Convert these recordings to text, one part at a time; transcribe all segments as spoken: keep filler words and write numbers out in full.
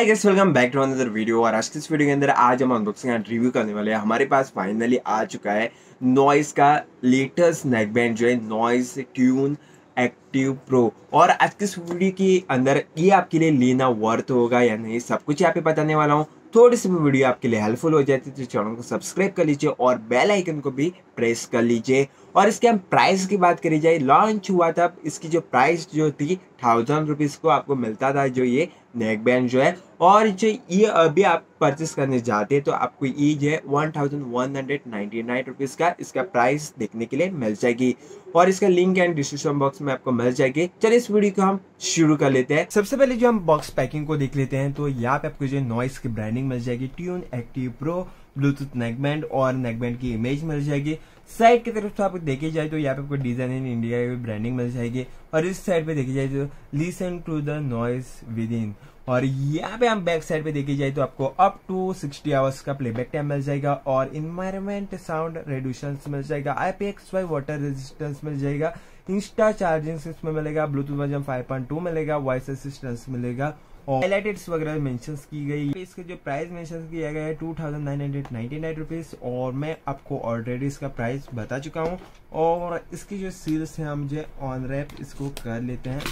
Hi guys, welcome back to another video. और आज की इस वीडियो के अंदर आज हम अनबॉक्सिंग एंड रिव्यू करने वाले हैं। हमारे पास फाइनली आ चुका है नॉइस का लेटेस्ट नेकबैंड जो है नॉइस ट्यून एक्टिव प्रो। और आज की इस वीडियो के अंदर ये आपके लिए लेना वर्थ होगा या नहीं, सब कुछ यहाँ पे बताने वाला हूँ। थोड़ी सी भी वीडियो आपके लिए हेल्पफुल हो जाती है तो चैनल को सब्सक्राइब कर लीजिए और बेल आइकन को भी प्रेस कर लीजिए। और इसके हम प्राइस की बात करी जाए, लॉन्च हुआ था इसकी जो प्राइस जो थी थाउजेंड रुपीज़ को आपको मिलता था जो ये नेक बैंड जो है। और जो ये अभी आप परचेस करने जाते हैं तो आपको ये जो है one thousand one hundred ninety nine rupees का इसका प्राइस देखने के लिए मिल जाएगी। और इसका लिंक एंड डिस्क्रिप्शन बॉक्स में आपको मिल जाएगी। चलिए इस वीडियो को हम शुरू कर लेते हैं। सबसे पहले जो हम बॉक्स पैकिंग को देख लेते हैं तो यहाँ पे आपको जो नॉइस की ब्रांडिंग मिल जाएगी, Tune Active Pro Bluetooth neckband और नेकबैंड की इमेज मिल जाएगी। साइड की तरफ से आपको देखी जाए तो यहाँ पे आपको डिजाइन इन इंडिया की ब्रांडिंग मिल जाएगी। और इस साइड पे देखी जाए तो listen to the noise within. और यहाँ पे हम बैक साइड पे देखी जाए तो आपको अप टू सिक्सटी आवर्स का प्लेबैक टाइम मिल जाएगा और इन्वायरमेंट साउंड रेड्यूशन मिल जाएगा, I P X five water resistance मिल जाएगा, इंस्टा चार्जिंग सिस्टम मिलेगा, Bluetooth version five point two मिलेगा, वॉइस असिस्टेंस मिलेगा और हाइलाइटेड्स वगैरह मेंशन की गई। इसका जो प्राइस मेंशन किया गया है two thousand nine hundred ninety nine rupees और मैं आपको ऑलरेडी इसका प्राइस बता चुका हूँ। और इसकी जो सील्स है हम जो ऑन रैप इसको कर लेते हैं।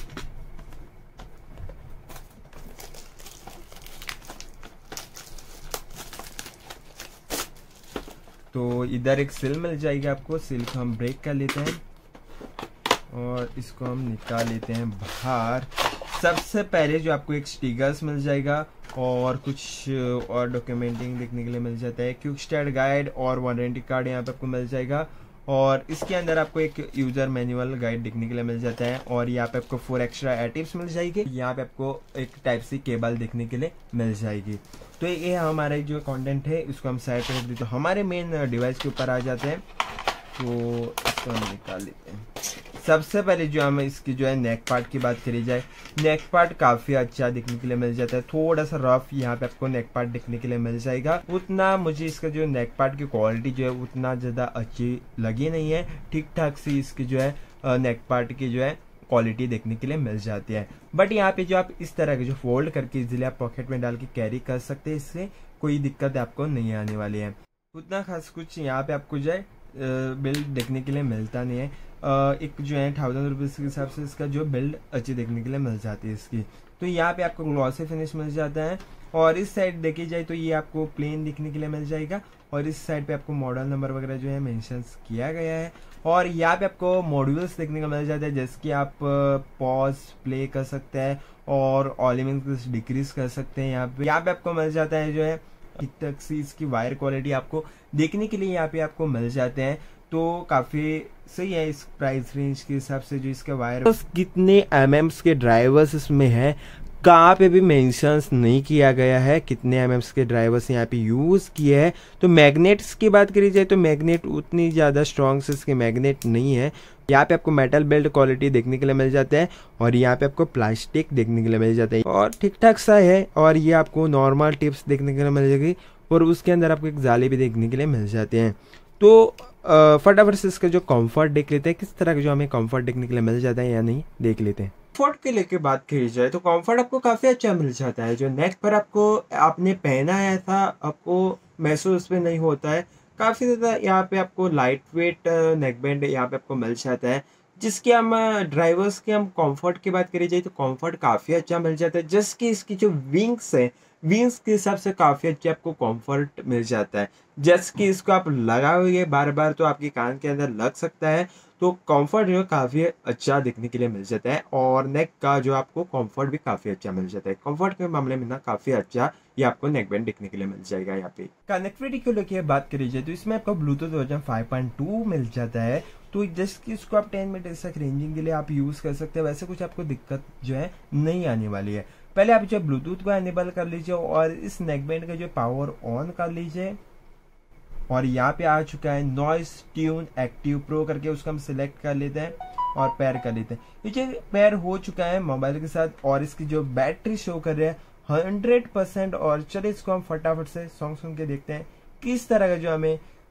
तो इधर एक सील मिल जाएगी आपको, सील को हम ब्रेक कर लेते हैं और इसको हम निकाल लेते हैं बाहर। सबसे पहले जो आपको एक स्टिकर्स मिल जाएगा और कुछ और डॉक्यूमेंटिंग देखने के लिए मिल जाता है, क्विक स्टार्ट गाइड और वारंटी कार्ड यहाँ पे आपको मिल जाएगा। और इसके अंदर आपको एक यूजर मैनुअल गाइड देखने के लिए मिल जाता है और यहाँ पे आपको फोर एक्स्ट्रा एटिप्स मिल जाएगी। यहाँ पे आपको एक टाइप सी केबल देखने के लिए मिल जाएगी। तो ये हमारे जो कंटेंट है इसको हम साइड पे रख देते हैं, हमारे मेन डिवाइस के ऊपर आ जाते हैं। तो इसको हम निकाल लेते हैं। सबसे पहले जो हम इसकी जो है नेक पार्ट की बात करी जाए, नेक पार्ट काफी अच्छा दिखने के लिए मिल जाता है, थोड़ा सा रफ यहाँ पे आपको नेक पार्ट दिखने के लिए मिल जाएगा। उतना मुझे इसका जो नेक पार्ट की क्वालिटी जो है उतना ज्यादा अच्छी लगी नहीं है, ठीक ठाक सी इसकी जो है नेक पार्ट की जो है क्वालिटी देखने के लिए मिल जाती है। बट यहाँ पे जो आप इस तरह के जो फोल्ड करके इजिली आप पॉकेट में डाल के कैरी कर सकते हैं, इससे कोई दिक्कत आपको नहीं आने वाली है। उतना खास कुछ यहाँ पे आपको जो है बिल्ड देखने के लिए मिलता नहीं है। एक जो है थाउजेंड रुपीज के हिसाब से इसका जो बिल्ड अच्छी देखने के लिए मिल जाती है इसकी। तो यहाँ पे आपको ग्लॉसी फिनिश मिल जाता है और इस साइड देखी जाए तो ये आपको प्लेन दिखने के लिए मिल जाएगा और इस साइड पे आपको मॉडल नंबर वगैरह जो है मेंशन किया गया है। और यहाँ पे आपको मॉड्यूल्स देखने को मिल जाता है, जैसे कि आप पॉज प्ले कर सकते हैं और ऑलिमेंट डिक्रीज कर सकते हैं। यहाँ पे यहाँ पे आपको मिल जाता है जो है ठीक ठाक सी इसकी वायर क्वालिटी आपको देखने के लिए यहाँ पे आपको मिल जाते हैं। तो काफी सही है इस प्राइस रेंज के हिसाब से जो इसका वायर। तो कितने एम एम्स के ड्राइवर्स इसमें है कहाँ पे भी मेंशंस नहीं किया गया है, कितने एम एम्स के ड्राइवर्स यहाँ पे यूज किए हैं। तो मैग्नेट्स की बात करी जाए तो मैग्नेट उतनी ज्यादा स्ट्रॉन्ग से इसके मैग्नेट नहीं है। यहाँ पे आपको मेटल बेल्ट क्वालिटी देखने के लिए मिल जाता है और यहाँ पे आपको प्लास्टिक देखने के लिए मिल जाता है और ठीक ठाक सा है। और ये आपको नॉर्मल टिप्स देखने के लिए मिल जाएगी और उसके अंदर आपको एक जाली भी देखने के लिए मिल जाते हैं। तो फटाफट से इसका जो कंफर्ट देख लेते हैं, किस तरह का जो हमें कंफर्ट देखने के लिए मिल जाता है या नहीं देख लेते हैं। कंफर्ट के लेके बात की जाए तो कंफर्ट आपको काफी अच्छा मिल जाता है। जो नेक पर आपको आपने पहना है ऐसा आपको महसूस में नहीं होता है। काफी ज्यादा यहाँ पे आपको लाइट वेट नेकबैंड यहाँ पे आपको मिल जाता है। जिसके हम ड्राइवर्स के हम कंफर्ट की बात करी जाए तो कंफर्ट काफी अच्छा मिल जाता है। जिसकी इसकी जो विंग्स है विंग्स के हिसाब से काफी अच्छा आपको कंफर्ट मिल जाता है। जैसे कि इसको आप लगाओगे बार बार तो आपके कान के अंदर लग सकता है। तो कंफर्ट जो काफी अच्छा दिखने के लिए मिल जाता है और नेक का जो आपको कंफर्ट भी काफी अच्छा मिल जाता है। कंफर्ट के मामले में ना काफी अच्छा ये आपको नेकबैंड दिखने के लिए मिल जाएगा। यहाँ पे कनेक्टिविटी को लेकर बात करी जाए तो इसमें आपको Bluetooth version five point two मिल जाता है। तो जस्ट कि इसको आप टेन मिनट तक रेंजिंग के लिए आप यूज कर सकते हैं, वैसे कुछ आपको दिक्कत जो है नहीं आने वाली है। पहले आप जो ब्लूटूथ को एनेबल कर लीजिए और इस नेकबैंड का जो पावर ऑन कर लीजिए और यहाँ पे आ चुका है नॉइस ट्यून एक्टिव प्रो करके, उसको हम सिलेक्ट कर लेते हैं और पेयर कर लेते हैं। ये पेयर हो चुका है मोबाइल के साथ और इसकी जो बैटरी शो कर रहा है हंड्रेड परसेंट। और चलिए इसको हम फटाफट से सॉन्ग सुन के देखते हैं किस तरह का जो हमें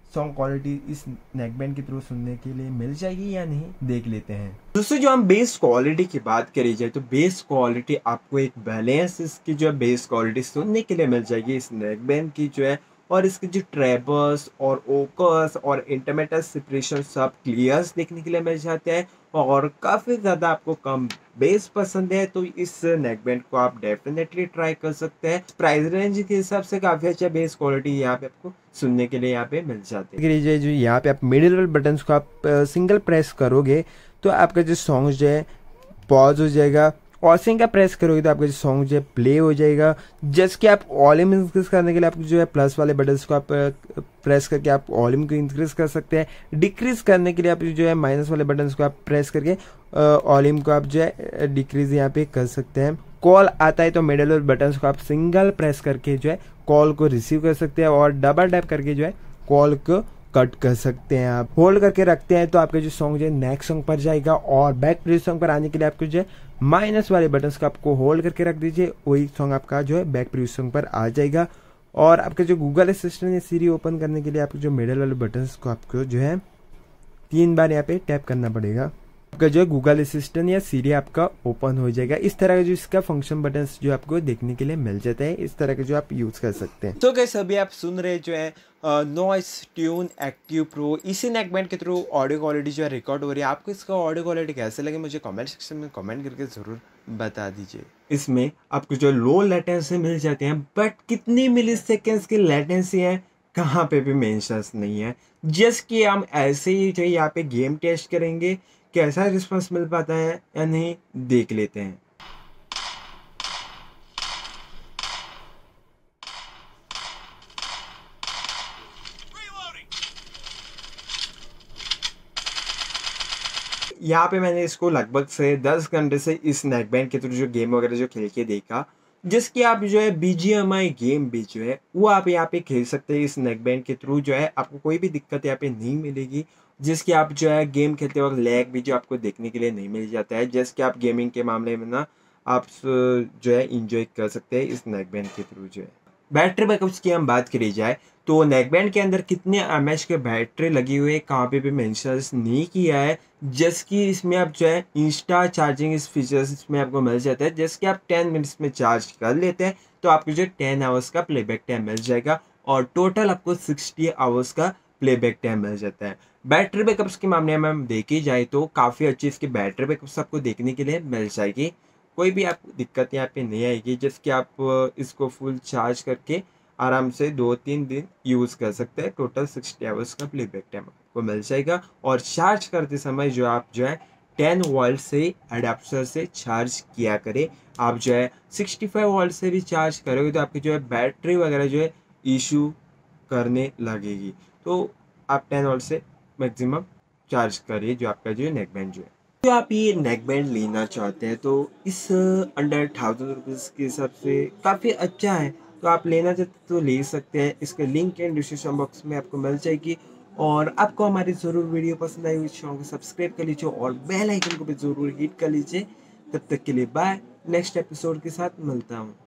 सॉन्ग क्वालिटी इस नेकबैंड के थ्रू सुनने के लिए मिल जाएगी या नहीं, देख लेते हैं। दोस्तों जो हम बेस क्वालिटी की बात करी जाए तो बेस क्वालिटी आपको एक बैलेंस इसकी जो है बेस क्वालिटी सुनने के लिए मिल जाएगी इस नेकबैंड की जो है, और इसके जो ट्रेबल्स और ओकस और इंटरमीडिएट सेपरेशन सब क्लियर्स देखने के लिए मिल जाते हैं, और काफ़ी ज़्यादा आपको कम बेस पसंद है तो इस नेकबैंड को आप डेफिनेटली ट्राई कर सकते हैं। प्राइस रेंज के हिसाब से काफ़ी अच्छा बेस क्वालिटी यहाँ पे आपको सुनने के लिए यहाँ पे मिल जाते हैं। जो यहाँ पे आप मिडिल वाले बटन्स को आप सिंगल प्रेस करोगे तो आपका जो सॉन्ग जो है पॉज हो जाएगा, और सिंगल प्रेस करोगे तो आपका जो सॉन्ग जो है प्ले हो जाएगा। जस्ट कि आप वॉल्यूम इंक्रीज करने के लिए आप जो है प्लस वाले बटन्स को आप प्रेस करके आप वॉल्यूम को इंक्रीज कर सकते हैं। डिक्रीज करने के लिए आप जो है माइनस वाले बटन्स को आप प्रेस करके वॉल्यूम को आप जो है डिक्रीज यहाँ पे कर सकते हैं। कॉल आता है तो मिडिल वाले बटन्स को आप सिंगल प्रेस करके जो है कॉल को रिसीव कर सकते हैं, और डबल टैप करके जो है कॉल को कट कर सकते हैं। आप होल्ड करके रखते हैं तो आपका जो सॉन्ग जो है नेक्स्ट सॉन्ग पर जाएगा, और बैक प्रीवियस सॉन्ग पर आने के लिए आपको जो है माइनस वाले बटन्स को आपको होल्ड करके रख दीजिए, वही सॉन्ग आपका जो है बैक प्रीवियस सॉन्ग पर आ जाएगा। और आपका जो गूगल असिस्टेंट या सीरी ओपन करने के लिए आपको जो मिडिल वाले बटन्स को आपको जो है तीन बार यहाँ पे टैप करना पड़ेगा, आपका जो है गूगल असिस्टेंट या सीरी आपका ओपन हो जाएगा। इस तरह का जो इसका फंक्शन बटन्स जो आपको देखने के लिए मिल जाता है, इस तरह के जो आप यूज कर सकते हैं। तो गाइस अभी आप सुन रहे जो है नॉइस ट्यून एक्टिव प्रो, इसी नेकबैंड के थ्रू ऑडियो क्वालिटी जो है रिकॉर्ड हो रही है। आपको इसका ऑडियो क्वालिटी कैसे लगे मुझे कमेंट सेक्शन में कमेंट करके जरूर बता दीजिए। इसमें आपको जो लो लेटेंसी मिल जाते हैं, बट कितनी मिली सेकेंड्स की लेटेंसी है कहाँ पे भी मेंशन नहीं है। जस्ट कि हम ऐसे ही जो यहाँ पे गेम टेस्ट करेंगे, कैसा रिस्पांस मिल पाता है या नहीं देख लेते हैं। यहाँ पे मैंने इसको लगभग से दस घंटे से इस नेकबैंड के थ्रू जो गेम वगैरह जो खेल के देखा, जिसकी आप जो है बीजीएमआई गेम भी जो है वो आप यहाँ पे खेल सकते हैं इस नेकबैंड के थ्रू। जो है आपको कोई भी दिक्कत यहाँ पे नहीं मिलेगी, जिसकी आप जो है गेम खेलते वक्त लैग भी जो आपको देखने के लिए नहीं मिल जाता है। जैसे कि आप गेमिंग के मामले में ना आप जो है इंजॉय कर सकते हैं इस नेकबैंड के थ्रू। जो है बैटरी बैकअप्स की हम बात करी जाए तो नेकबैंड के अंदर कितने एम एच के बैटरी लगी हुई है कहाँ पे भी मेंशन नहीं किया है। जैसे कि इसमें आप जो है इंस्टा चार्जिंग इस फीचर्स इसमें आपको मिल जाता है। जैसे कि आप टेन मिनट्स में चार्ज कर लेते हैं तो आपको जो टेन आवर्स का प्लेबैक टाइम मिल जाएगा, और टोटल आपको सिक्सटी आवर्स का प्लेबैक टाइम मिल जाता है। बैटरी बैकअप्स के मामले में हम देखी जाए तो काफ़ी अच्छी इसकी बैटरी बैकअप्स आपको देखने के लिए मिल जाएगी, कोई भी आपको दिक्कत यहाँ पे नहीं आएगी। जैसे कि आप इसको फुल चार्ज करके आराम से दो तीन दिन यूज़ कर सकते हैं। टोटल सिक्सटी आवर्स का प्लेबैक टाइम आपको मिल जाएगा, और चार्ज करते समय जो आप जो है टेन वोल्ट से अडेप्टर से चार्ज किया करें। आप जो है सिक्सटी फाइव वोल्ट से भी चार्ज करोगे तो आपकी जो है बैटरी वगैरह जो है इशू करने लगेगी। तो आप टेन वोल्ट से मैक्सिमम चार्ज करिए जो आपका जो है नेकबैंड जो है। तो आप ये नेकबैंड लेना चाहते हैं तो इस अंडर थाउजेंड रुपीज़ के हिसाब से काफ़ी अच्छा है, तो आप लेना चाहते तो ले सकते हैं। इसका लिंक एंड डिस्क्रिप्शन बॉक्स में आपको मिल जाएगी, और आपको हमारी ज़रूर वीडियो पसंद आई हुई चैनल को सब्सक्राइब कर लीजिए और बेल आइकन को भी ज़रूर हिट कर लीजिए। तब तक के लिए बाय, नेक्स्ट एपिसोड के साथ मिलता हूँ।